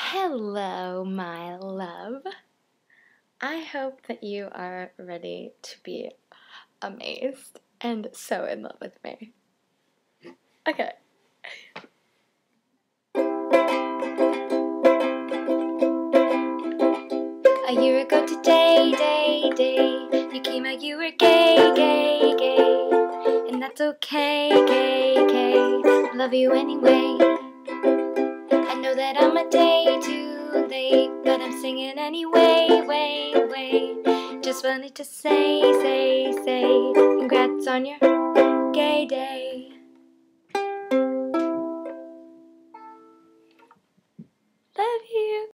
Hello, my love. I hope that you are ready to be amazed and so in love with me. Okay. A year ago today, you came out, you were gay, and that's okay, I love you anyway. I know that I'm a day too late, but I'm singing anyway, just wanted to say, congrats on your gay day.